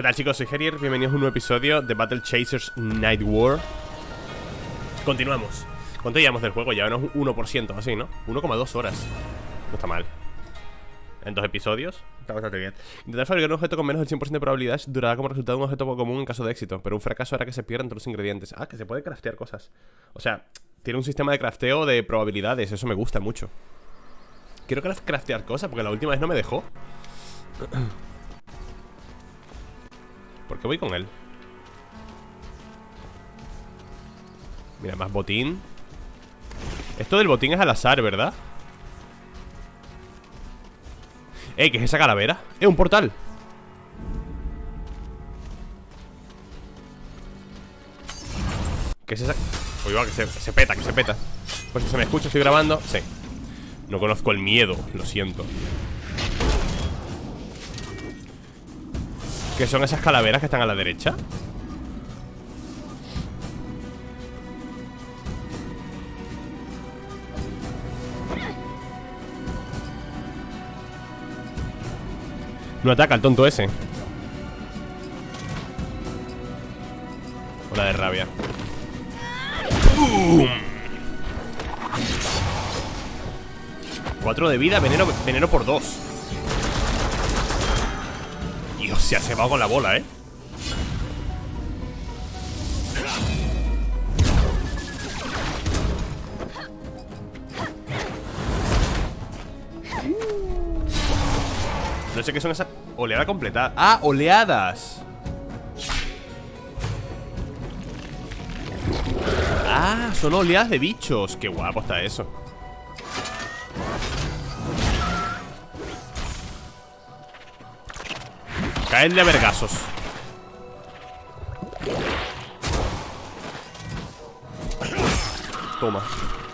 tal, chicos? Soy Herier, bienvenidos a un nuevo episodio de Battle Chasers Night War. Continuamos. ¿Cuánto llevamos del juego? Ya unos 1% así, ¿no? 1,2 horas. No está mal. En 2 episodios está bastante bien. Intentar fabricar un objeto con menos del 100% de probabilidades durará como resultado un objeto poco común en caso de éxito, pero un fracaso hará que se pierdan todos los ingredientes. Ah, que se puede craftear cosas. O sea, tiene un sistema de crafteo de probabilidades. Eso me gusta mucho. Quiero craftear cosas porque la última vez no me dejó. ¿Por qué voy con él? Mira, más botín. Esto del botín es al azar, ¿verdad? ¿Qué es esa calavera? ¡Un portal! ¿Qué es esa? Uy, va, que se peta, que se peta. Pues si se me escucha, estoy grabando. Sí. No conozco el miedo, lo siento. ¿Qué son esas calaveras que están a la derecha? No ataca el tonto ese. Ola de rabia. ¡Bum! 4 de vida, veneno por 2. Dios, se ha cebado con la bola, ¿eh? No sé qué son esas... Oleada completada. ¡Ah! ¡Oleadas! ¡Ah! Son oleadas de bichos. ¡Qué guapo está eso! Caenle a vergazos. Toma.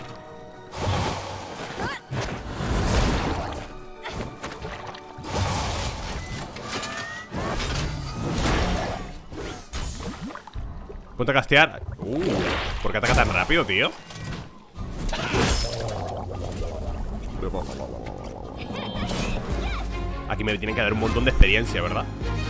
Ponte a castear. ¿Por qué ataca tan rápido, tío? Aquí me tienen que dar un montón de experiencia, ¿verdad?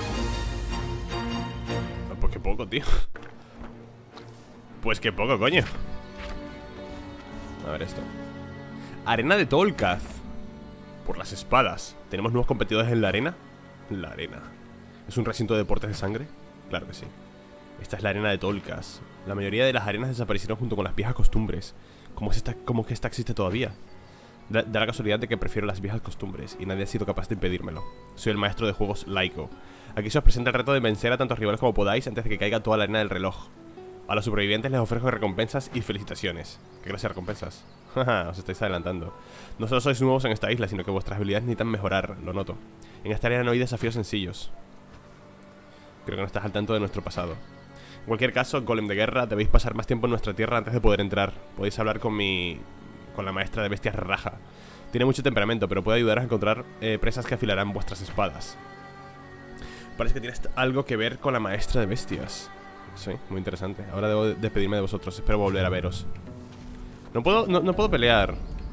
Pues qué poco, tío. Pues qué poco, coño. A ver esto. Arena de Tolkaz. Por las espadas. ¿Tenemos nuevos competidores en la arena? La arena. ¿Es un recinto de deportes de sangre? Claro que sí. Esta es la arena de Tolkaz. La mayoría de las arenas desaparecieron junto con las viejas costumbres. ¿Cómo que esta existe todavía? Da la casualidad de que prefiero las viejas costumbres y nadie ha sido capaz de impedírmelo. Soy el maestro de juegos Laiko. Aquí se os presenta el reto de vencer a tantos rivales como podáis antes de que caiga toda la arena del reloj. A los supervivientes les ofrezco recompensas y felicitaciones. ¿Qué clase de recompensas? Jaja, os estáis adelantando. No solo sois nuevos en esta isla, sino que vuestras habilidades necesitan mejorar, lo noto. En esta área no hay desafíos sencillos. Creo que no estás al tanto de nuestro pasado. En cualquier caso, golem de guerra, debéis pasar más tiempo en nuestra tierra antes de poder entrar. Podéis hablar con la maestra de bestias Raja. Tiene mucho temperamento, pero puede ayudaros a encontrar presas que afilarán vuestras espadas. Parece que tiene algo que ver con la maestra de bestias. Sí, muy interesante. Ahora debo despedirme de vosotros. Espero volver a veros. No puedo pelear.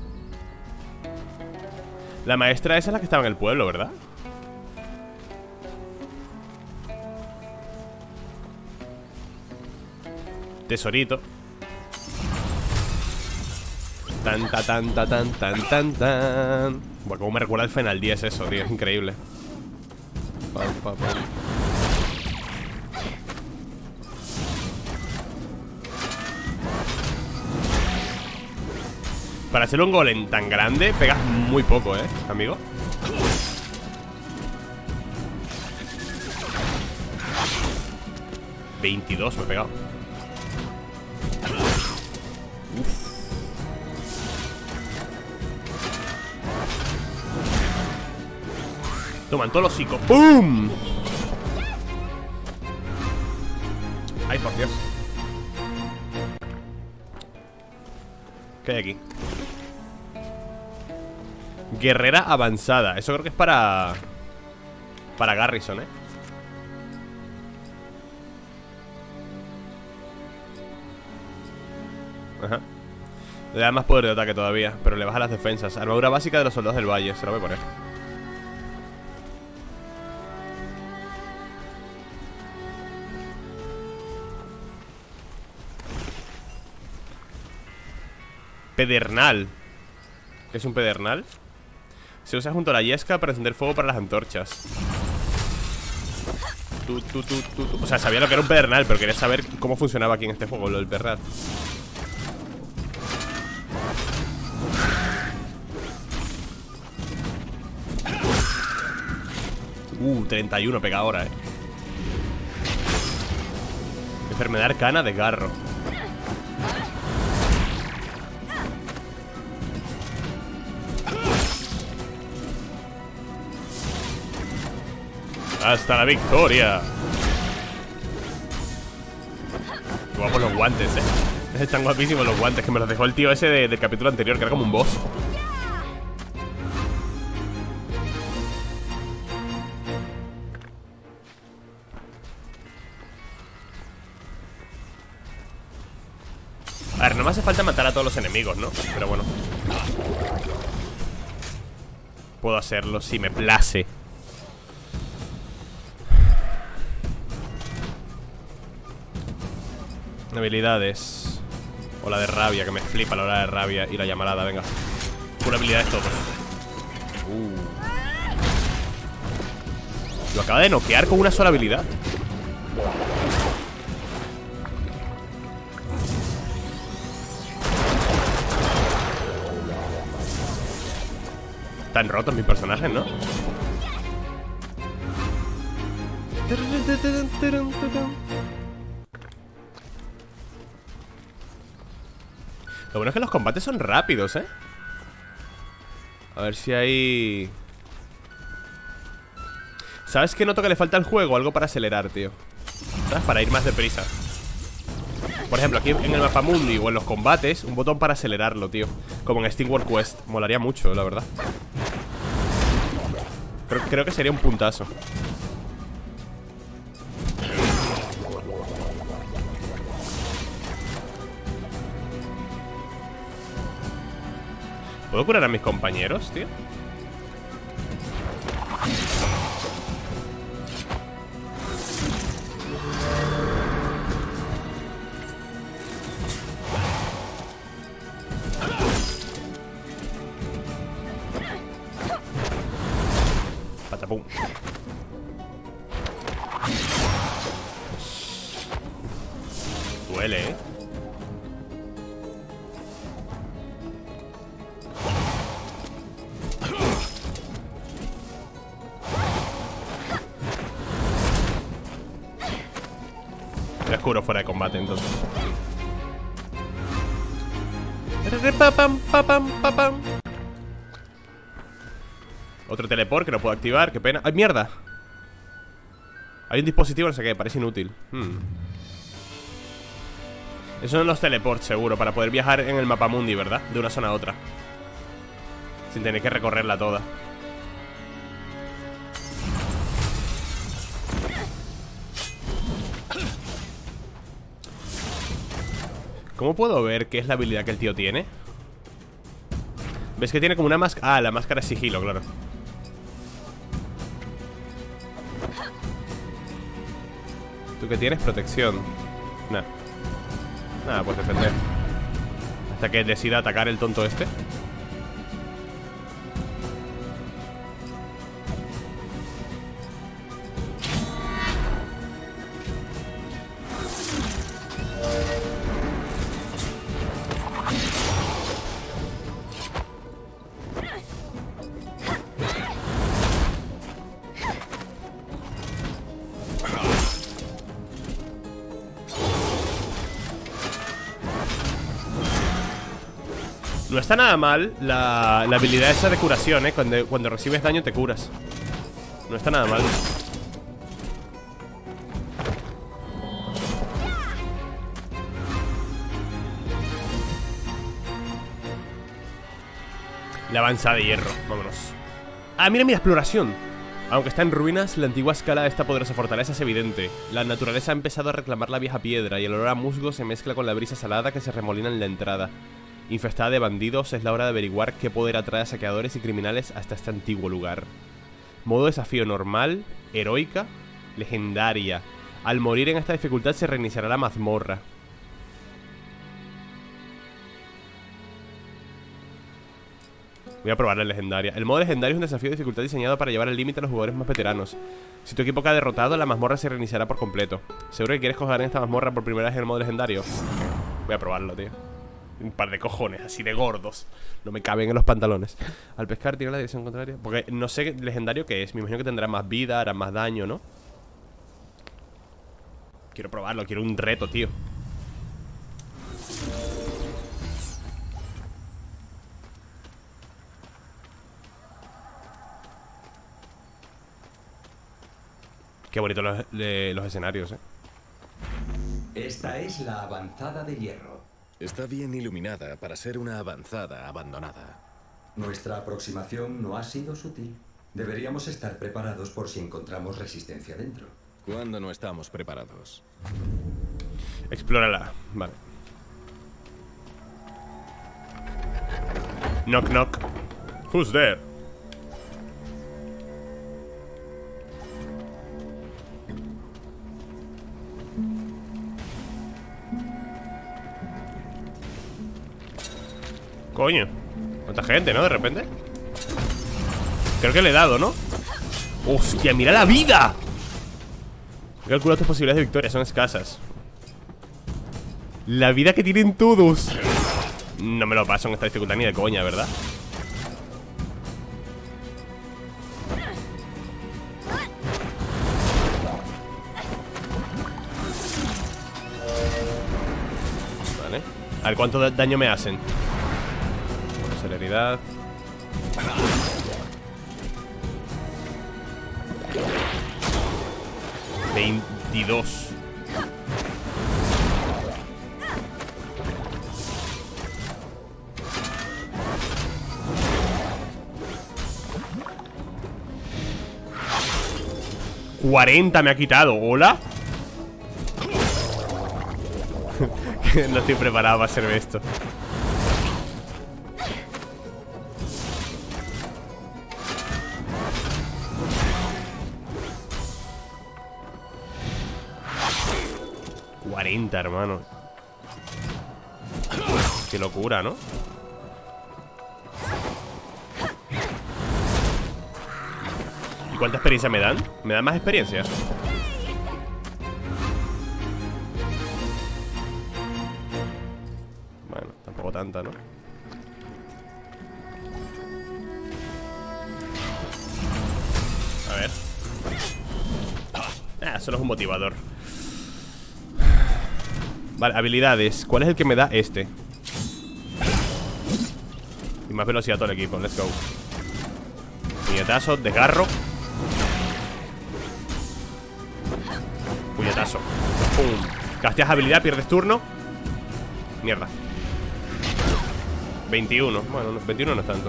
La maestra esa es la que estaba en el pueblo, ¿verdad? Tesorito. Tan. Buah, como me recuerda el Final 10 eso, tío. Es increíble. Para ser un golem tan grande, pegas muy poco, amigo. $22 me he pegado. Toman todo el hocico. ¡Bum! Ay, por Dios. ¿Qué hay aquí? Guerrera avanzada. Eso creo que es para Garrison, Ajá. Le da más poder de ataque todavía, pero le baja las defensas. Armadura básica de los soldados del valle. Se lo voy a poner. Pedernal. ¿Qué es un pedernal? Se usa junto a la yesca para encender fuego para las antorchas. O sea, sabía lo que era un pedernal, pero quería saber cómo funcionaba aquí en este juego, lo del pedernal. 31 pega ahora, Enfermedad arcana de garro. ¡Hasta la victoria! Qué guapos los guantes, Están guapísimos los guantes, que me los dejó el tío ese del capítulo anterior, que era como un boss. A ver, no me hace falta matar a todos los enemigos, ¿no? Pero bueno, puedo hacerlo si me place. Habilidades. O la de rabia, que me flipa la hora de rabia. Y la llamarada, venga. Pura habilidad es todo. Lo acaba de noquear con una sola habilidad. Están rotos mis personajes, ¿no? Lo bueno es que los combates son rápidos, A ver si hay... ¿Sabes qué noto que le falta al juego? Algo para acelerar, tío. ¿Sabes? Para ir más deprisa. Por ejemplo, aquí en el mapa mundi o en los combates, un botón para acelerarlo, tío. Como en SteamWorld Quest. Molaría mucho, la verdad. Creo que sería un puntazo. ¿Puedo curar a mis compañeros, tío? Patapum. Duele, Me oscuro fuera de combate, entonces. Otro teleport que no puedo activar, qué pena. ¡Ay, mierda! Hay un dispositivo, no sé qué, parece inútil. Esos son los teleports, seguro, para poder viajar en el mapa mundi, ¿verdad? De una zona a otra, sin tener que recorrerla toda. ¿Cómo puedo ver qué es la habilidad que el tío tiene? ¿Ves que tiene como una máscara? Ah, la máscara es sigilo, claro. ¿Tú qué tienes? Protección. Nah. Nada, pues defender. Hasta que decida atacar el tonto este. No está nada mal la habilidad esa de curación, cuando recibes daño te curas. No está nada mal. La avanzada de hierro, vámonos. Ah, mira, mira, exploración. Aunque está en ruinas, la antigua escala de esta poderosa fortaleza es evidente. La naturaleza ha empezado a reclamar la vieja piedra y el olor a musgo se mezcla con la brisa salada que se remolina en la entrada. Infestada de bandidos, es la hora de averiguar qué poder atrae a saqueadores y criminales hasta este antiguo lugar. Modo desafío normal, heroica, legendaria. Al morir en esta dificultad se reiniciará la mazmorra. Voy a probar la legendaria. El modo legendario es un desafío de dificultad diseñado para llevar al límite a los jugadores más veteranos. Si tu equipo cae derrotado, la mazmorra se reiniciará por completo. ¿Seguro que quieres jugar en esta mazmorra por primera vez en el modo legendario? Voy a probarlo, tío. Un par de cojones, así de gordos. No me caben en los pantalones. Al pescar, tira la dirección contraria. Porque no sé legendario qué es. Me imagino que tendrá más vida, hará más daño, ¿no? Quiero probarlo, quiero un reto, tío. Qué bonito los escenarios, Esta es la avanzada de hierro. Está bien iluminada para ser una avanzada abandonada. Nuestra aproximación no ha sido sutil. Deberíamos estar preparados por si encontramos resistencia dentro. ¿Cuándo no estamos preparados? Explórala, vale. Knock knock. Who's there? Coño, cuánta gente, ¿no? De repente. Creo que le he dado, ¿no? ¡Hostia, mira la vida! Calcula tus posibilidades de victoria, son escasas. La vida que tienen todos. No me lo paso en esta dificultad ni de coña, ¿verdad? Vale. A ver cuánto daño me hacen. Celeridad. $22. $40 me ha quitado. ¿Hola? No estoy preparado para hacer esto. Hermano. Qué locura, ¿no? ¿Y cuánta experiencia me dan? ¿Me dan más experiencia? Bueno, tampoco tanta, ¿no? A ver. Solo es un motivador. Vale, habilidades. ¿Cuál es el que me da este? Y más velocidad a todo el equipo, let's go. Puñetazo, desgarro. Puñetazo. Pum. Casteas habilidad, pierdes turno. Mierda. 21. Bueno, 21 no es tanto.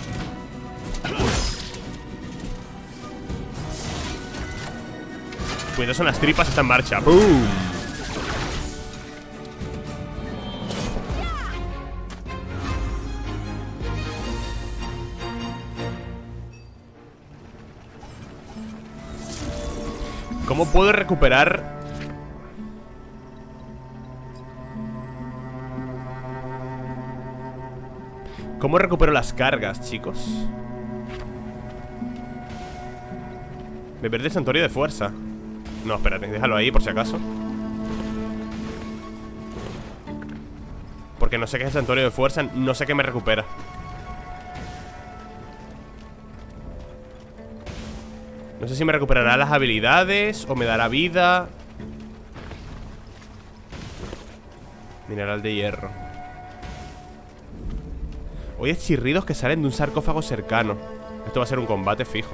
Puñetazo en las tripas, está en marcha. ¡Boom! ¿Cómo puedo recuperar? ¿Cómo recupero las cargas, chicos? Me perdí el santuario de fuerza. No, espérate, déjalo ahí por si acaso. Porque no sé qué es el santuario de fuerza. No sé qué me recupera. No sé si me recuperará las habilidades o me dará vida. Mineral de hierro. Oye, chirridos que salen de un sarcófago cercano. Esto va a ser un combate fijo.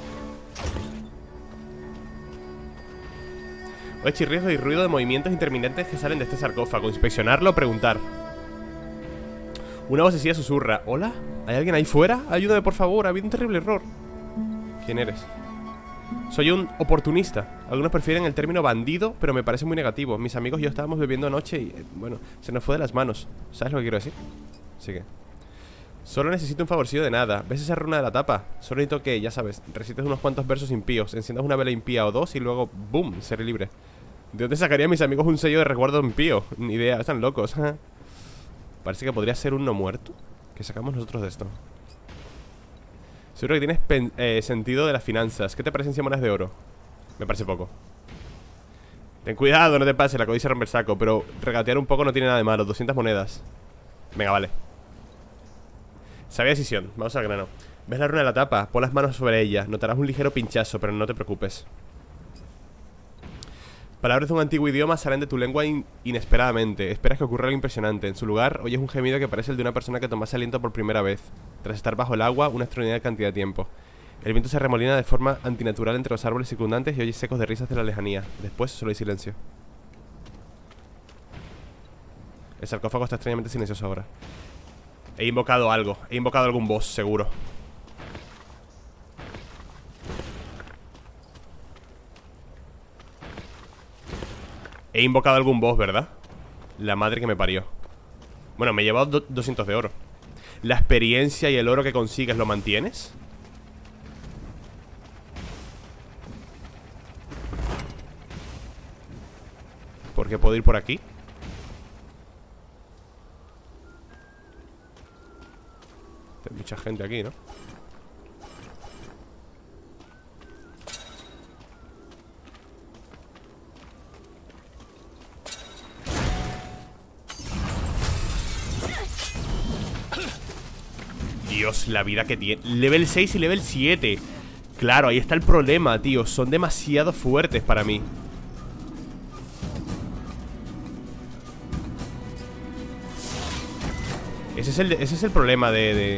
Oye, chirridos y ruido de movimientos intermitentes que salen de este sarcófago. Inspeccionarlo o preguntar. Una vocecilla susurra. ¿Hola? ¿Hay alguien ahí fuera? Ayúdame, por favor, ha habido un terrible error. ¿Quién eres? Soy un oportunista. Algunos prefieren el término bandido, pero me parece muy negativo. Mis amigos y yo estábamos bebiendo anoche y, bueno, se nos fue de las manos. ¿Sabes lo que quiero decir? Así que solo necesito un favorcillo de nada. ¿Ves esa runa de la tapa? Solo necesito que, ya sabes, recites unos cuantos versos impíos, enciendas una vela impía o dos y luego, ¡boom!, seré libre. ¿De dónde sacarían mis amigos un sello de resguardo impío? Ni idea, están locos. Parece que podría ser un no muerto. ¿Qué sacamos nosotros de esto? Seguro que tienes sentido de las finanzas. ¿Qué te parecen 100 monedas de oro? Me parece poco. Ten cuidado, no te pases, la codicia rompe el saco. Pero regatear un poco no tiene nada de malo. 200 monedas. Venga, vale. Sabia decisión, vamos al grano. ¿Ves la runa de la tapa? Pon las manos sobre ella. Notarás un ligero pinchazo, pero no te preocupes. Palabras de un antiguo idioma salen de tu lengua inesperadamente. Esperas que ocurra algo impresionante. En su lugar, oyes un gemido que parece el de una persona que tomase aliento por primera vez, tras estar bajo el agua una extraordinaria cantidad de tiempo. El viento se remolina de forma antinatural entre los árboles circundantes y oyes ecos de risas de la lejanía. Después solo hay silencio. El sarcófago está extrañamente silencioso ahora. He invocado algo. He invocado algún boss, seguro. He invocado algún boss, ¿verdad? La madre que me parió. Bueno, me he llevado 200 de oro. ¿La experiencia y el oro que consigues lo mantienes? ¿Por qué puedo ir por aquí? Hay mucha gente aquí, ¿no? Dios, la vida que tiene. Level 6 y level 7. Claro, ahí está el problema, tío. Son demasiado fuertes para mí. Ese es el problema de...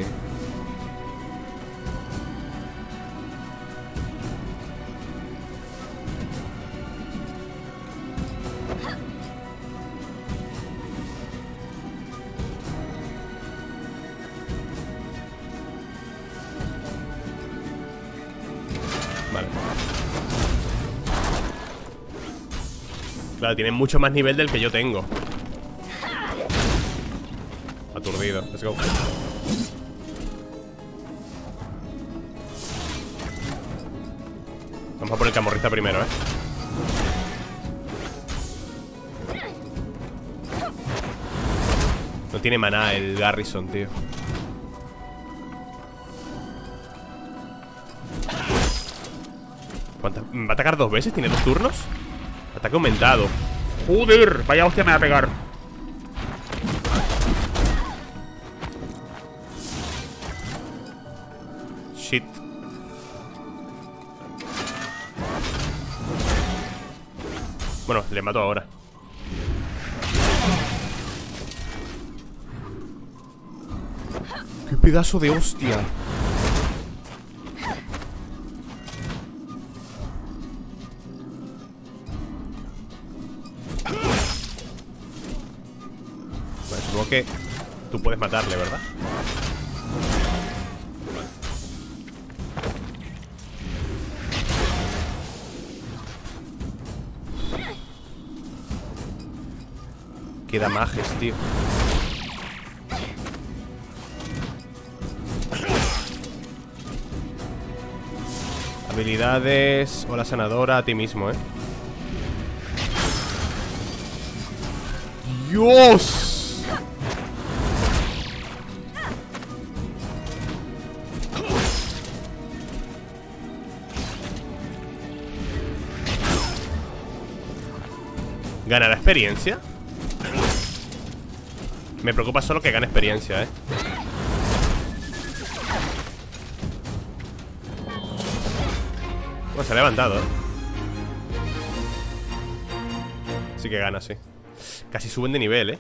Vale. Claro, tienen mucho más nivel del que yo tengo. Aturdido, let's go. Vamos a por el camorrista primero, No tiene maná el Garrison, tío. ¿Me va a atacar 2 veces? ¿Tiene 2 turnos? Ataque aumentado. ¡Joder! Vaya hostia me va a pegar. Shit. Bueno, le mato ahora. ¡Qué pedazo de hostia! Vale, supongo que tú puedes matarle, ¿verdad? Queda majes, tío. Habilidades. Hola sanadora, a ti mismo, ¡Dios! ¿Ganará experiencia? Me preocupa solo que gane experiencia, Bueno, se ha levantado, Sí que gana, sí. Casi suben de nivel,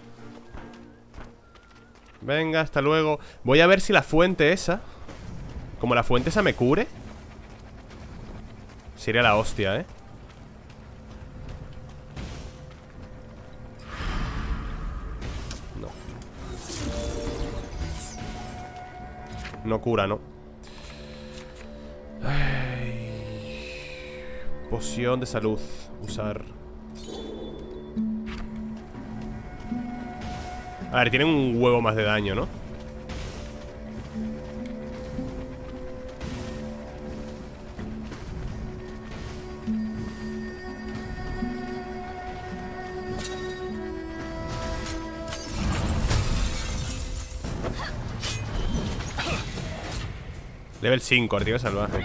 Venga, hasta luego. Voy a ver si la fuente esa, como la fuente esa me cure, sería la hostia, No. No cura, ¿no? Ay. Poción de salud. Usar. A ver, tienen un huevo más de daño, ¿no? Level 5, artigo salvaje.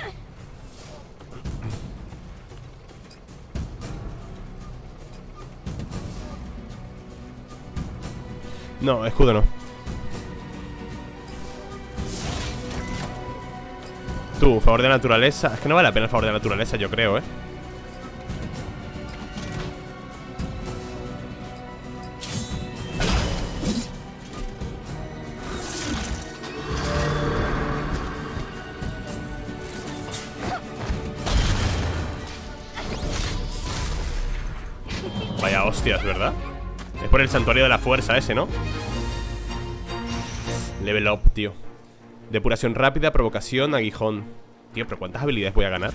No, escudo no. Tú, favor de naturaleza. Es que no vale la pena el favor de naturaleza, yo creo, ¿eh? Vaya hostias, ¿verdad? Es por el santuario de la fuerza ese, ¿no? Level up, tío. Depuración rápida, provocación, aguijón. Tío, pero ¿cuántas habilidades voy a ganar?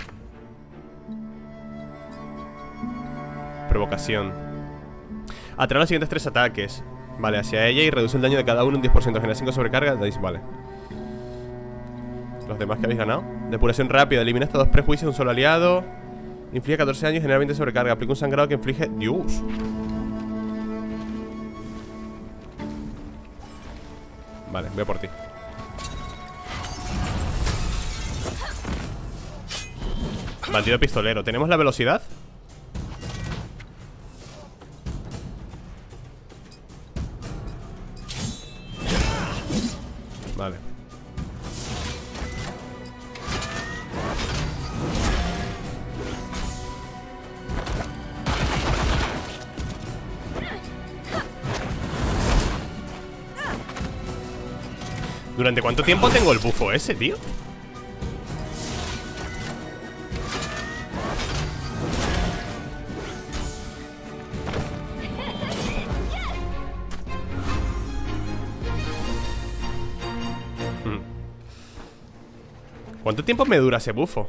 Provocación. Atrae los siguientes 3 ataques. Vale, hacia ella y reduce el daño de cada uno un 10%. Genera 5 sobrecarga, dais, vale. Los demás que habéis ganado. Depuración rápida, elimina estos 2 prejuicios de un solo aliado. Inflige 14 daños y genera 20 sobrecarga. Aplica un sangrado que inflige... ¡Dios! Vale, voy a por ti. Bandido pistolero. ¿Tenemos la velocidad? Vale. ¿Durante cuánto tiempo tengo el bufo ese, tío? ¿Cuánto tiempo me dura ese bufo?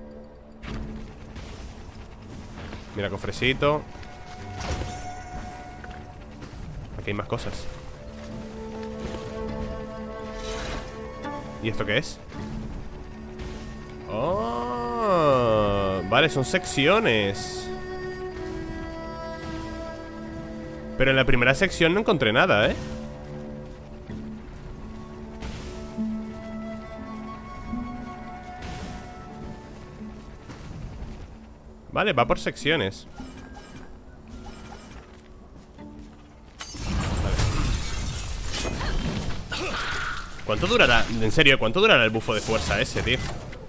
Mira, cofrecito. Aquí hay más cosas. ¿Y esto qué es? Oh, vale, son secciones. Pero en la primera sección no encontré nada, ¿eh? Vale, va por secciones. Vale. ¿Cuánto durará? En serio, ¿cuánto durará el bufo de fuerza ese, tío?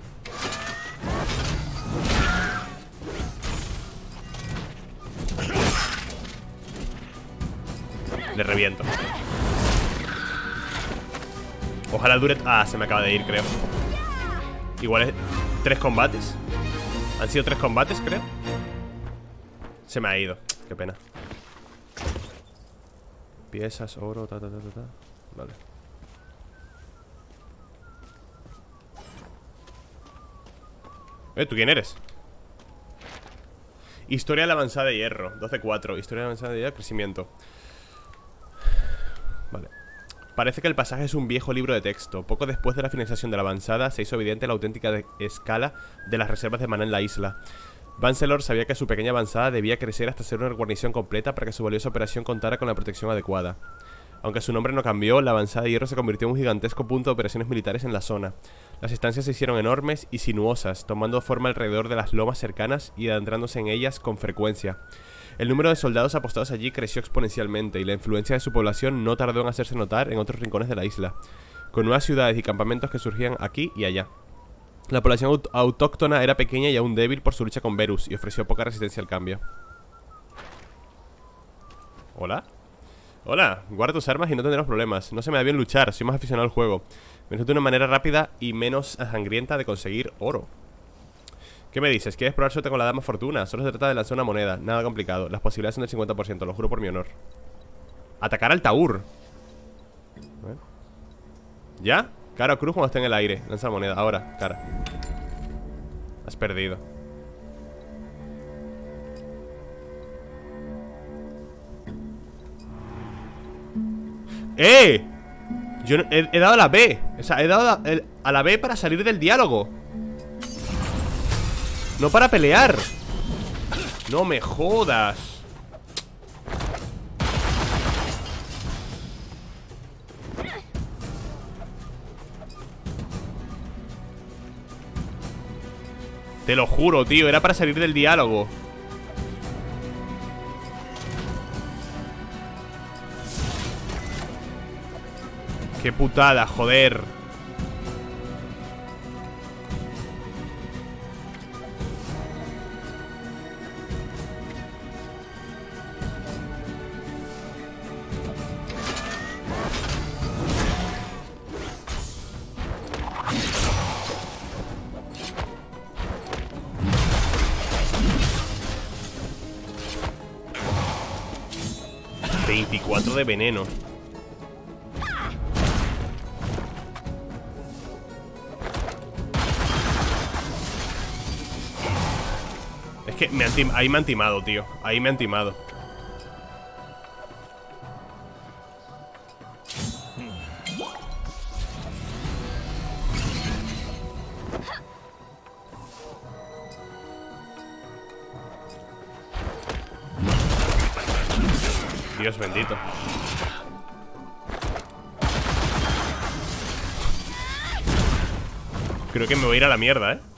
Le reviento. Ojalá dure... Ah, se me acaba de ir, creo. Igual es 3 combates. Han sido 3 combates, creo. Se me ha ido, qué pena. Piezas, oro, ta. Vale. ¿Tú quién eres? Historia de la avanzada de hierro, 12-4. Historia de la avanzada de hierro, crecimiento. Vale. Parece que el pasaje es un viejo libro de texto. Poco después de la finalización de la avanzada, se hizo evidente la auténtica escala de las reservas de maná en la isla. Vancelor sabía que su pequeña avanzada debía crecer hasta ser una guarnición completa para que su valiosa operación contara con la protección adecuada. Aunque su nombre no cambió, la avanzada de hierro se convirtió en un gigantesco punto de operaciones militares en la zona. Las estancias se hicieron enormes y sinuosas, tomando forma alrededor de las lomas cercanas y adentrándose en ellas con frecuencia. El número de soldados apostados allí creció exponencialmente y la influencia de su población no tardó en hacerse notar en otros rincones de la isla, con nuevas ciudades y campamentos que surgían aquí y allá. La población autóctona era pequeña y aún débil por su lucha con Verus y ofreció poca resistencia al cambio. ¿Hola? Hola, guarda tus armas y no tendremos problemas. No se me da bien luchar, soy más aficionado al juego. Me resulta una manera rápida y menos sangrienta de conseguir oro. ¿Qué me dices? ¿Quieres probar suerte con la dama fortuna? Solo se trata de lanzar una moneda, nada complicado. Las posibilidades son del 50%, lo juro por mi honor. Atacar al Taur. ¿Ya? Cara o cruz cuando esté en el aire. Lanza la moneda, ahora, cara. Has perdido. ¡Eh! Yo he dado a la B. O sea, he dado a la B para salir del diálogo. No para pelear. No me jodas. Te lo juro, tío, era para salir del diálogo. Qué putada, joder. ...24 de veneno. Es que ahí me han timado, tío. Ahí me han timado. Dios bendito. Creo que me voy a ir a la mierda, ¿eh?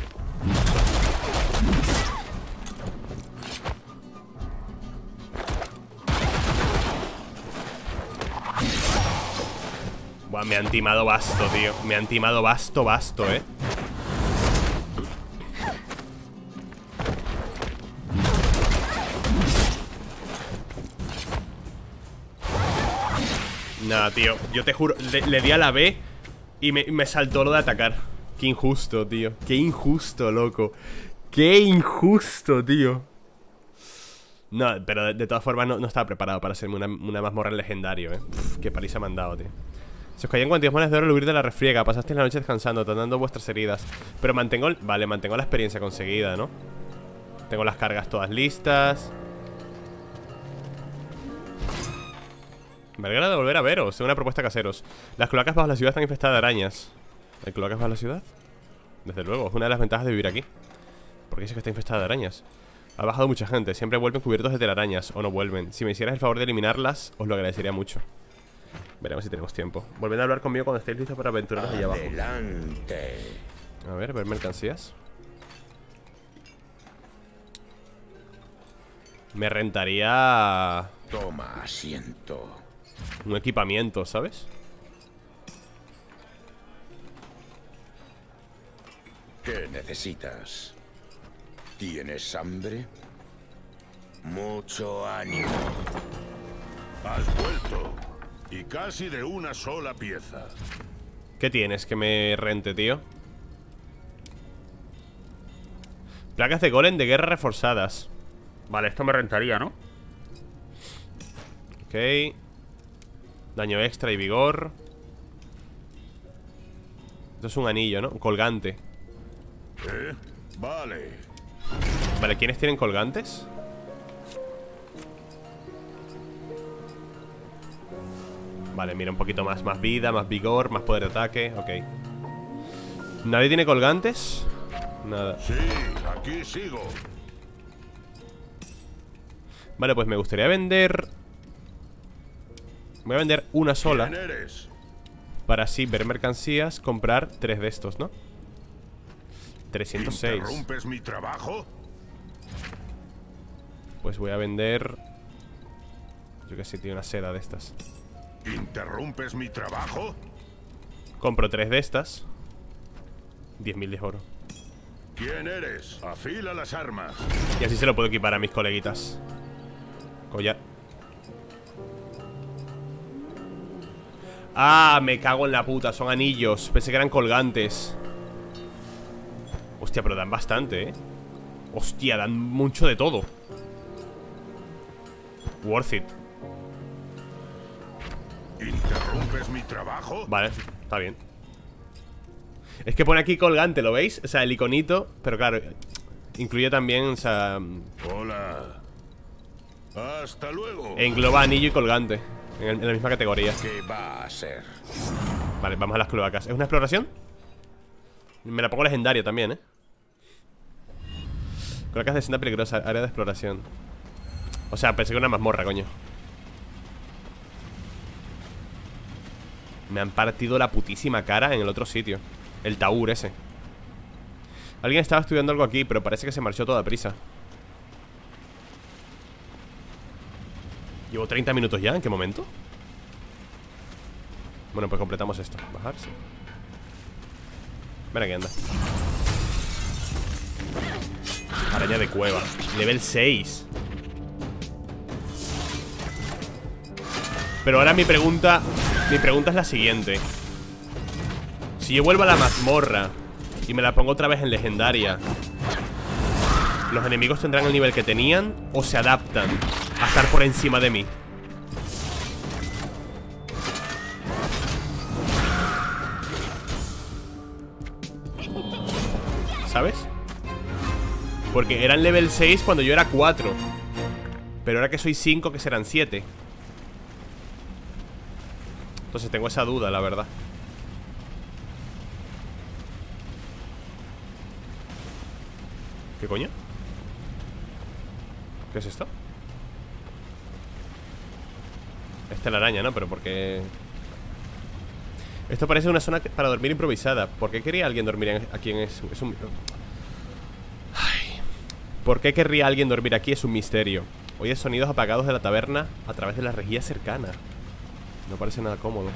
Buah, me han timado basto, tío. Me han timado basto, ¿eh? Nada, tío, yo te juro, le di a la B y me saltó lo de atacar. Qué injusto, tío. Qué injusto, loco. Qué injusto, tío. No, pero de todas formas no estaba preparado para hacerme una mazmorra en legendario, qué paliza me han dado, tío. Se os caían 42 monedas de oro al huir de la refriega. Pasasteis la noche descansando, tratando vuestras heridas. Pero mantengo la experiencia conseguida, ¿no? Tengo las cargas todas listas. Me alegra de volver a veros. Tengo una propuesta, caseros. Las cloacas bajo la ciudad están infestadas de arañas. ¿Hay cloacas bajo la ciudad? Desde luego, es una de las ventajas de vivir aquí. ¿Por qué dice que está infestada de arañas? Ha bajado mucha gente, siempre vuelven cubiertos de telarañas. O no vuelven. Si me hicieras el favor de eliminarlas, os lo agradecería mucho. Veremos si tenemos tiempo. Volved a hablar conmigo cuando estéis listos para aventuraros allá abajo. Adelante. A ver mercancías. Me rentaría Toma asiento. un equipamiento, ¿sabes? ¿Qué necesitas? ¿Tienes hambre? Mucho ánimo. Has vuelto. Y casi de una sola pieza. ¿Qué tienes que me rente, tío? Placas de golem de guerra reforzadas. Vale, esto me rentaría, ¿no? Ok. Daño extra y vigor. Esto es un anillo, ¿no? Un colgante. Vale. Vale, ¿quiénes tienen colgantes? Vale, mira, un poquito más vida, más vigor, más poder de ataque. Ok. ¿Nadie tiene colgantes? Nada. Sí, aquí sigo. Vale, pues me gustaría vender. Voy a vender una sola. ¿Quién eres? Para así ver mercancías, comprar 3 de estos, ¿no? 306. ¿Interrumpes mi trabajo? Pues voy a vender. Yo que sé, tío, una seda de estas. ¿Interrumpes mi trabajo? Compro 3 de estas. 10.000 de oro. ¿Quién eres? Afila las armas. Y así se lo puedo equipar a mis coleguitas. Collar. Ah, me cago en la puta, son anillos. Pensé que eran colgantes. Hostia, pero dan bastante, Hostia, dan mucho de todo. Worth it. ¿Interrumpes mi trabajo? Vale, está bien. Es que pone aquí colgante, ¿lo veis? O sea, el iconito. Pero claro, incluye también, o sea, Hola. Hasta luego. engloba anillo y colgante en la misma categoría. ¿Qué va a ser? Vale, vamos a las cloacas. ¿Es una exploración? Me la pongo legendaria también, Cloacas de senda peligrosa, área de exploración. O sea, pensé que era una mazmorra, coño. Me han partido la putísima cara en el otro sitio. El Taur ese. Alguien estaba estudiando algo aquí, pero parece que se marchó toda prisa. Llevo 30 minutos ya, ¿en qué momento? Bueno, pues completamos esto. Bajar, sí. Ven aquí, anda. Araña de cueva. Level 6. Pero ahora mi pregunta es la siguiente. Si yo vuelvo a la mazmorra y me la pongo otra vez en legendaria, ¿los enemigos tendrán el nivel que tenían o se adaptan a estar por encima de mí? ¿Sabes? Porque eran level 6 cuando yo era 4. Pero ahora que soy 5, que serán 7. Entonces tengo esa duda, la verdad. ¿Qué coño? ¿Qué es esto? Esta es la araña, ¿no? Pero porque... Esto parece una zona para dormir improvisada. ¿Por qué quería alguien dormir aquí? Es un... Ay. ¿Por qué querría alguien dormir aquí? Es un misterio. Oye sonidos apagados de la taberna a través de la rejilla cercana. No parece nada cómodo.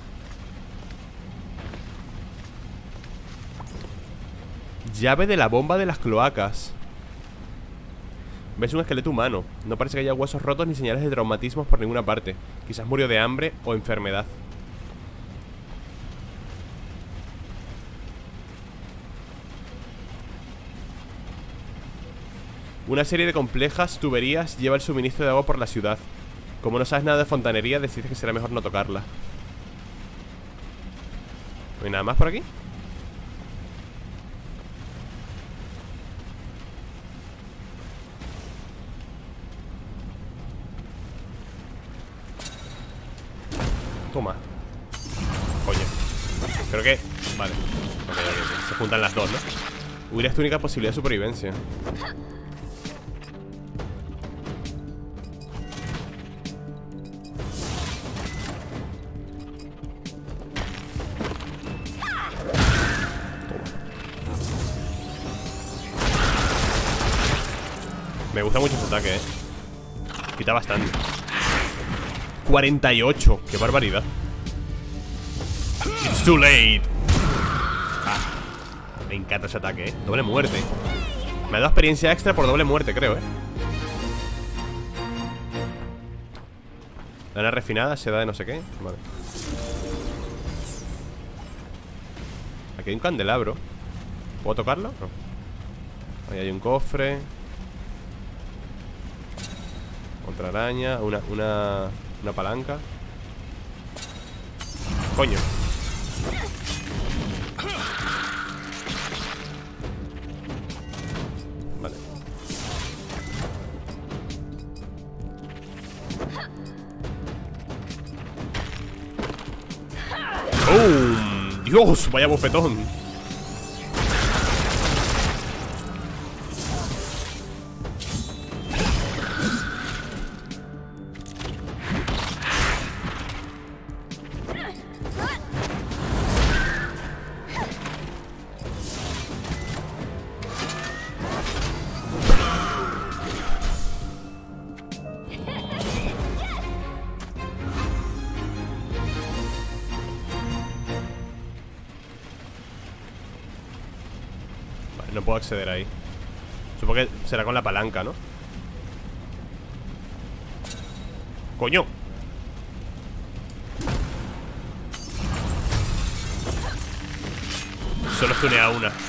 Llave de la bomba de las cloacas. ¿Ves un esqueleto humano? No parece que haya huesos rotos ni señales de traumatismos por ninguna parte. Quizás murió de hambre o enfermedad. Una serie de complejas tuberías lleva el suministro de agua por la ciudad. Como no sabes nada de fontanería, decides que será mejor no tocarla. ¿No hay nada más por aquí? Toma. Coño. Creo que... Vale. Ok. Se juntan las dos, ¿no? Huir es tu única posibilidad de supervivencia. Me gusta mucho este ataque, Quita bastante. 48, qué barbaridad. It's too late. Me encanta ese ataque, Doble muerte. Me ha dado experiencia extra por doble muerte, creo, Lana refinada, seda de no sé qué. Vale. Aquí hay un candelabro. ¿Puedo tocarlo? No. Ahí hay un cofre. Otra araña, una palanca. Coño. Vale. ¡Oh! ¡Dios! Vaya bofetón. No puedo acceder ahí. Supongo que será con la palanca, ¿no? ¡Coño! Solo stune a una.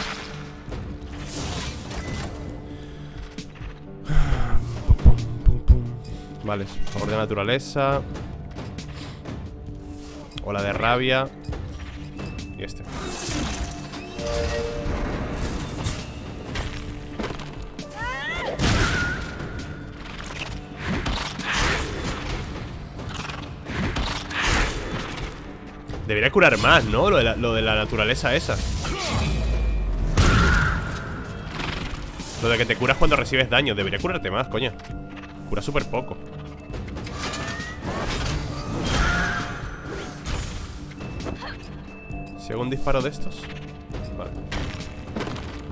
Vale, favor de naturaleza. Ola de rabia. Y este. Debería curar más, ¿no? Lo de la naturaleza esa. Lo de que te curas cuando recibes daño. Debería curarte más, coño. Cura súper poco. Si hago un disparo de estos. Vale.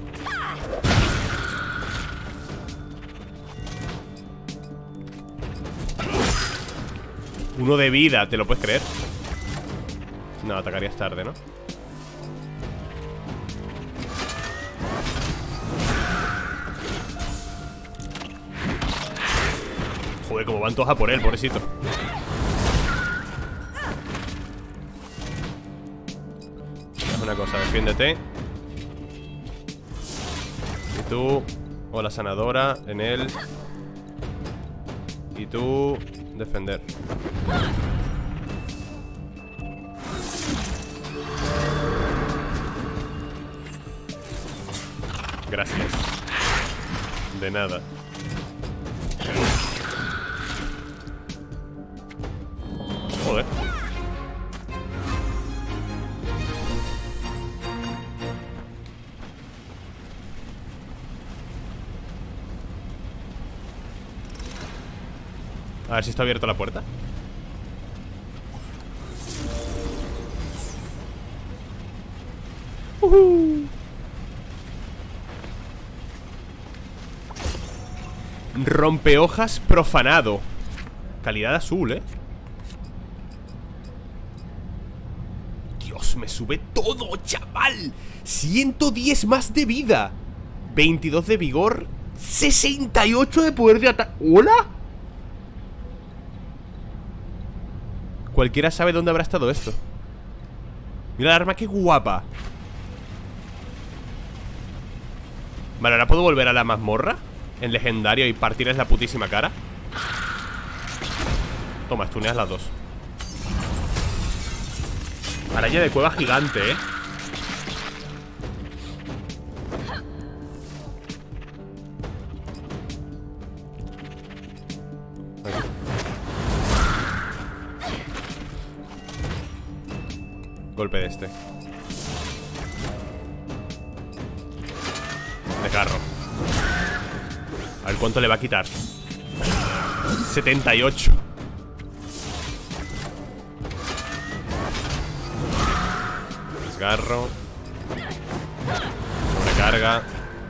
1 de vida, ¿te lo puedes creer? No, atacarías tarde, ¿no? Joder, como van todos a por él, pobrecito. Haz una cosa, defiéndete. Y tú... O la sanadora en él. Y tú... Defender. Gracias. De nada. Joder. A ver si está abierta la puerta. Rompehojas profanado. Calidad azul, ¿eh? Dios, me sube todo, chaval. 110 más de vida, 22 de vigor, 68 de poder de ataque. ¿Hola? Cualquiera sabe dónde habrá estado esto. Mira la arma, qué guapa. Vale, ahora puedo volver a la mazmorra en legendario y partirles la putísima cara. Toma, stuneas las dos. Araña de cueva gigante, ¿eh? Golpe de este. Desgarro. A ver cuánto le va a quitar. 78. Desgarro. Sobrecarga.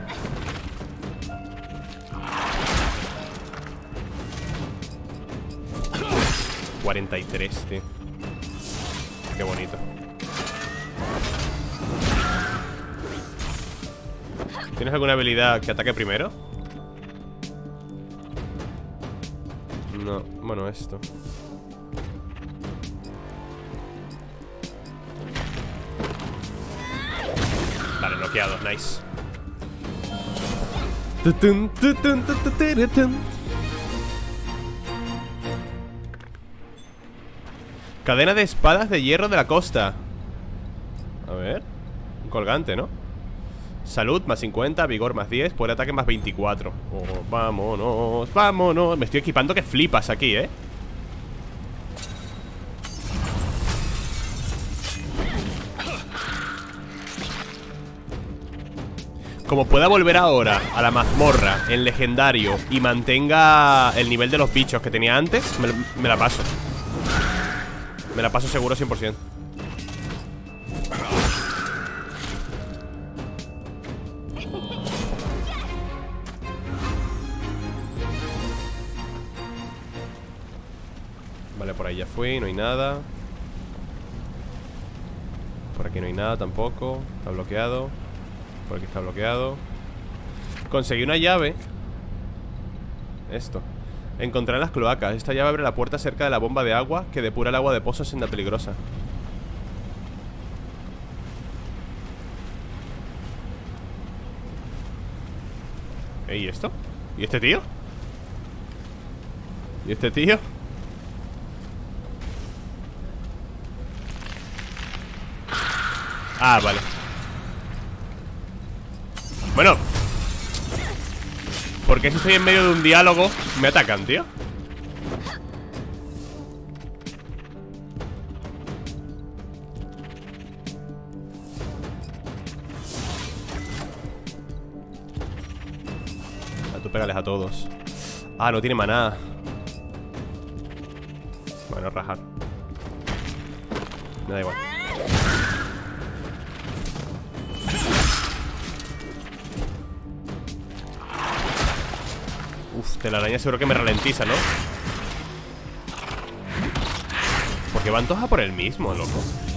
$43, tío. Qué bonito. ¿Tienes alguna habilidad que ataque primero? No, bueno, esto. Vale, noqueado, nice. Cadena de espadas de hierro de la costa. A ver. Un colgante, ¿no? Salud más 50, vigor más 10, poder de ataque más 24. Oh, vámonos, vámonos. Me estoy equipando que flipas aquí, ¿eh? Como pueda volver ahora a la mazmorra en legendario y mantenga el nivel de los bichos que tenía antes, me la paso. Me la paso seguro 100%. Vale, por ahí ya fui, no hay nada. Por aquí no hay nada tampoco. Está bloqueado. Por aquí está bloqueado. Conseguí una llave. Esto. Encontré las cloacas. Esta llave abre la puerta cerca de la bomba de agua que depura el agua de pozo senda peligrosa. ¿Y esto? ¿Y este tío? ¿Y este tío? Ah, vale. Bueno, ¿por qué si estoy en medio de un diálogo me atacan, tío? Tú pégales a todos. Ah, no tiene maná. Bueno, rajar. Me da igual. Uf, telaraña seguro que me ralentiza, ¿no? ¿Por qué van todos a por el mismo, loco?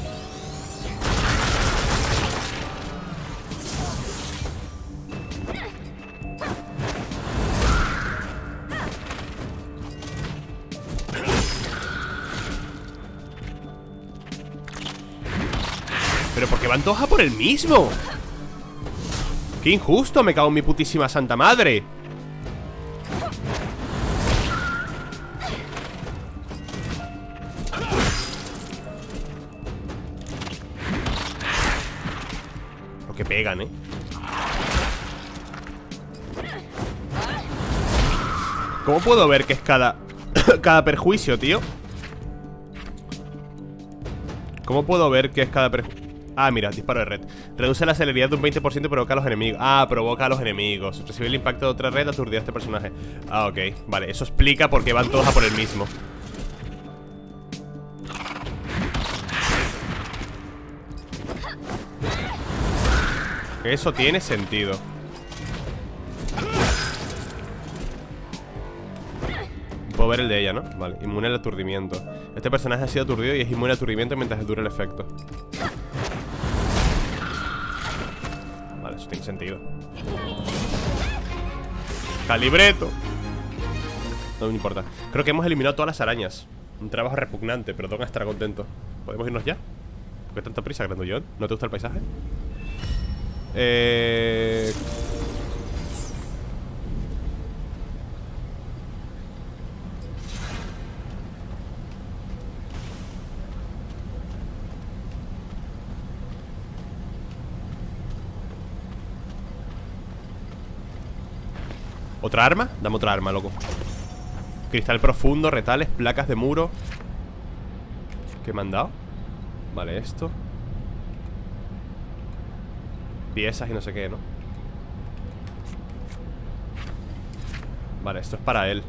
¿Pero por qué van todos a por el mismo? ¡Qué injusto! Me cago en mi putísima santa madre. Lo que pegan, ¿eh? ¿Cómo puedo ver que es cada perjuicio, tío? ¿Cómo puedo ver que es cada perjuicio? Ah, mira, disparo de red. Reduce la celeridad de un 20% y provoca a los enemigos. Ah, provoca a los enemigos. Recibe el impacto de otra red, aturdir a este personaje. Ah, ok, vale, eso explica por qué van todos a por el mismo. Eso tiene sentido. Puedo ver el de ella, ¿no? Vale, inmune al aturdimiento. Este personaje ha sido aturdido y es inmune al aturdimiento mientras dure el efecto. Vale, eso tiene sentido. ¡Calibreto! No me importa. Creo que hemos eliminado todas las arañas. Un trabajo repugnante, pero Don estará contento. ¿Podemos irnos ya? ¿Por qué tanta prisa, Grandullón? ¿No te gusta el paisaje? ¿Otra arma? Dame otra arma, loco. Cristal profundo, retales, placas de muro. ¿Qué me han dado? Vale, esto. Piezas y no sé qué, ¿no? Vale, esto es para él.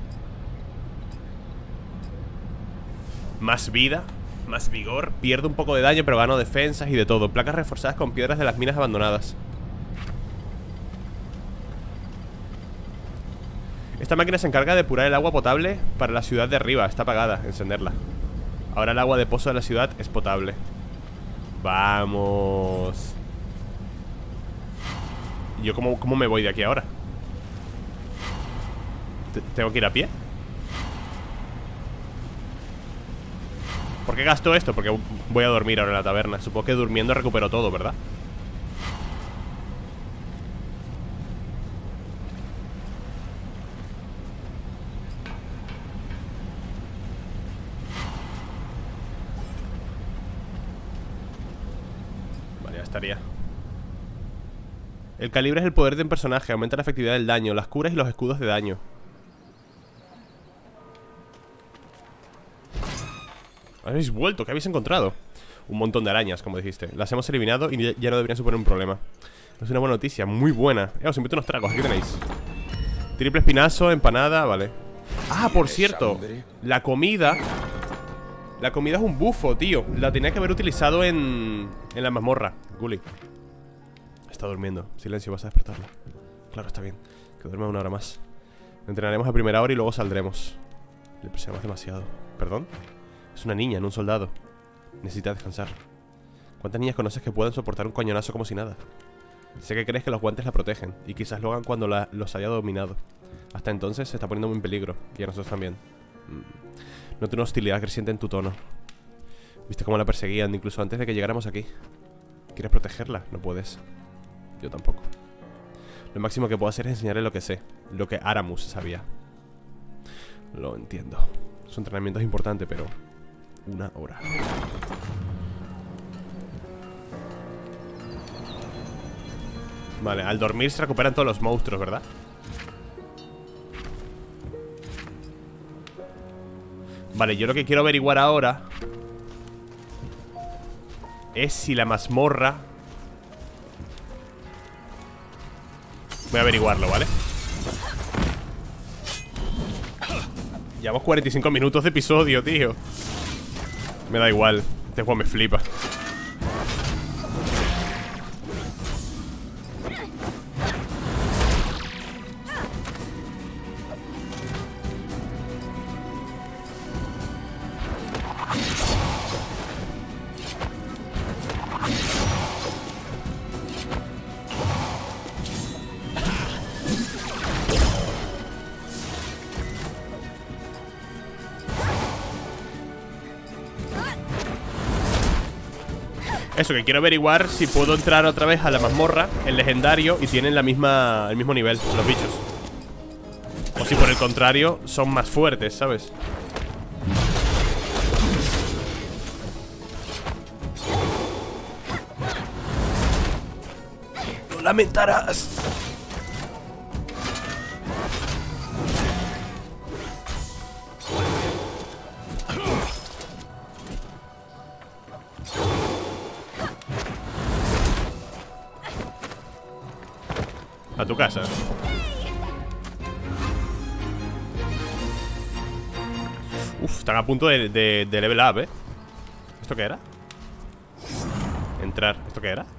Más vida, más vigor. Pierdo un poco de daño, pero gano defensas y de todo. Placas reforzadas con piedras de las minas abandonadas. Esta máquina se encarga de depurar el agua potable para la ciudad de arriba. Está apagada, encenderla. Ahora el agua de pozo de la ciudad es potable. Vamos. ¿Yo cómo me voy de aquí ahora? ¿Tengo que ir a pie? ¿Por qué gasto esto? Porque voy a dormir ahora en la taberna. Supongo que durmiendo recupero todo, ¿verdad? Vale, ya estaría. El calibre es el poder de un personaje. Aumenta la efectividad del daño, las curas y los escudos de daño. ¿Habéis vuelto? ¿Qué habéis encontrado? Un montón de arañas, como dijiste. Las hemos eliminado y ya no deberían suponer un problema. Es una buena noticia, muy buena. Os invito a unos tragos, aquí tenéis. Triple espinazo, empanada, vale. Ah, por cierto, la comida. La comida es un bufo, tío. La tenía que haber utilizado en la mazmorra. Gully está durmiendo. Silencio, vas a despertarla. Claro, está bien. Que duerma una hora más. Entrenaremos a primera hora y luego saldremos. Le presionamos demasiado. ¿Perdón? Es una niña, no un soldado. Necesita descansar. ¿Cuántas niñas conoces que pueden soportar un cañonazo como si nada? Sé que crees que los guantes la protegen, y quizás lo hagan cuando los haya dominado. Hasta entonces se está poniendo muy en peligro, y a nosotros también. Noto una hostilidad creciente en tu tono. Viste cómo la perseguían, incluso antes de que llegáramos aquí. ¿Quieres protegerla? No puedes. Yo tampoco. Lo máximo que puedo hacer es enseñarle lo que sé. Lo que Aramus sabía. Lo entiendo. Su entrenamiento es importante, pero... una hora. Vale, al dormir se recuperan todos los monstruos, ¿verdad? Vale, yo lo que quiero averiguar ahora es si la mazmorra... Voy a averiguarlo, ¿vale? Llevamos 45 minutos de episodio, tío. Me da igual. Este juego me flipa. Eso, que quiero averiguar si puedo entrar otra vez a la mazmorra, el legendario, y tienen el mismo nivel, los bichos. O si por el contrario son más fuertes, ¿sabes? ¡Lo lamentarás! A tu casa. Uf, están a punto de level up, ¿eh? ¿Esto qué era? Entrar. ¿Esto qué era?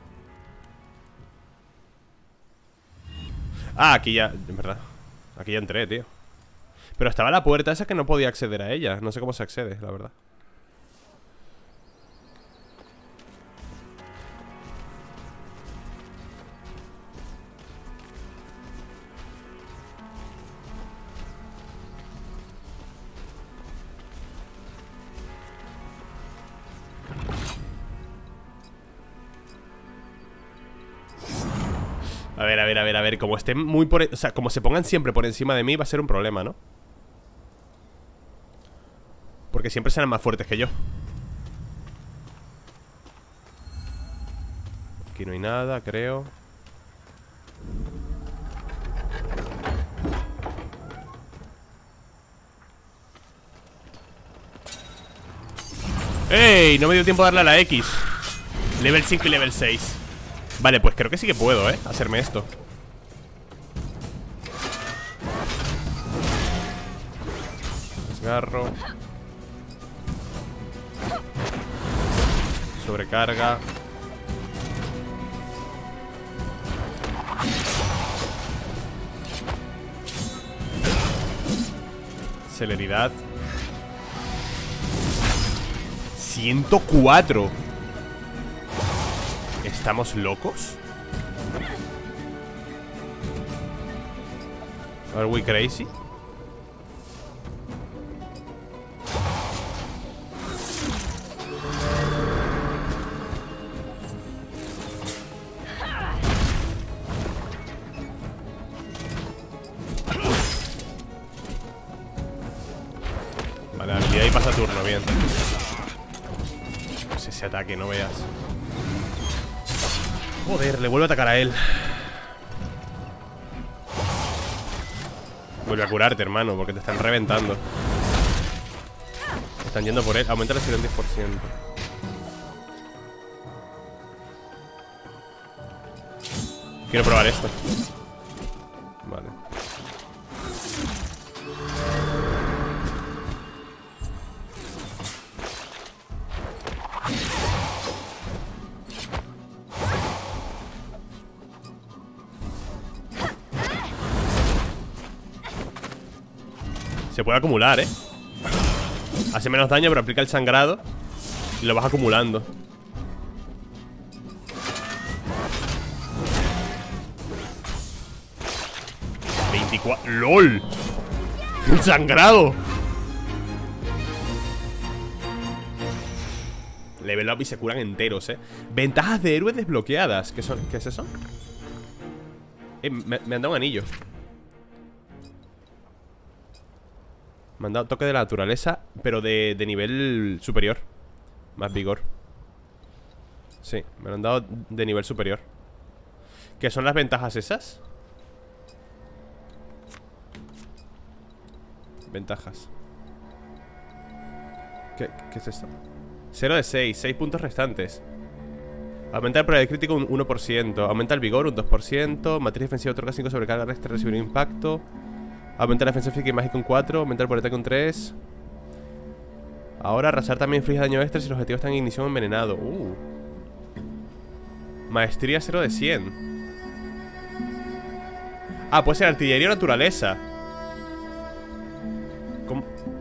Ah, aquí ya... En verdad. Aquí ya entré, tío. Pero estaba la puerta esa que no podía acceder a ella. No sé cómo se accede, la verdad. A ver, como estén muy por... O sea, como se pongan siempre por encima de mí va a ser un problema, ¿no? Porque siempre serán más fuertes que yo. Aquí no hay nada, creo. ¡Ey! No me dio tiempo a darle a la X. Level 5 y level 6. Vale, pues creo que sí que puedo, hacerme esto. Desgarro. Sobrecarga. Celeridad. 104. ¿Estamos locos? ¿Are we crazy? Vale, habilidad y pasa turno, bien. Pues ese ataque, no veas. Joder, le vuelvo a atacar a él. Vuelve a curarte, hermano, porque te están reventando. Están yendo por él. Aumenta la acción 10%. Quiero probar esto. Vale. Se puede acumular, Hace menos daño, pero aplica el sangrado y lo vas acumulando. ¡LOL! ¡Un sangrado! Level up y se curan enteros, Ventajas de héroes desbloqueadas. ¿Qué son? ¿Qué es eso? Me han dado un anillo. Me han dado toque de la naturaleza, pero de nivel superior. Más vigor. Sí, me lo han dado de nivel superior. ¿Qué son las ventajas esas? Ventajas. ¿Qué es esto? 0 de 6, 6 puntos restantes. Aumenta el probabilidad crítico un 1%. Aumenta el vigor un 2%. Matriz defensiva otorga 5 sobrecarga extra, recibir un impacto. Aumenta la defensa física y mágica un 4. Aumenta el poder de ataque un 3. Ahora arrasar también inflige daño extra si los objetivos están en ignición o envenenado. Maestría 0 de 100. Ah, puede ser artillería o naturaleza. ¿Cómo?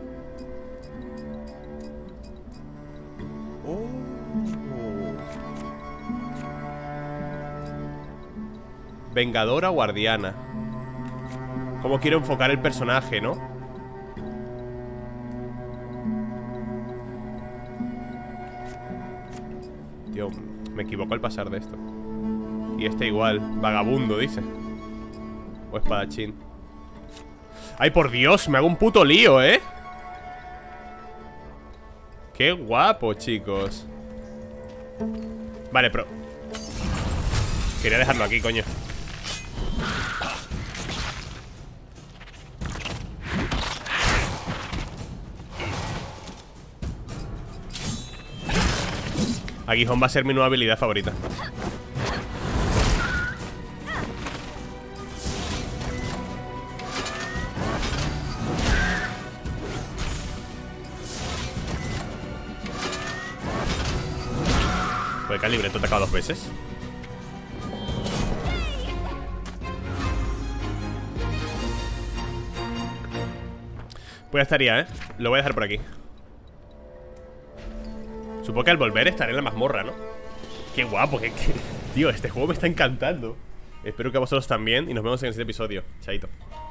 Vengadora o guardiana. Cómo quiero enfocar el personaje, ¿no? Tío, me equivoco al pasar de esto. Y este igual, vagabundo, dice. O espadachín. ¡Ay, por Dios! Me hago un puto lío, ¿eh? ¡Qué guapo, chicos! Vale, pero... quería dejarlo aquí, coño. Aguijón va a ser mi nueva habilidad favorita. Pues el libreto te acaba 2 veces. Pues ya estaría, ¿eh? Lo voy a dejar por aquí. Supongo que al volver estaré en la mazmorra, ¿no? Qué guapo, Tío, este juego me está encantando. Espero que a vosotros también. Y nos vemos en el siguiente episodio. Chaito.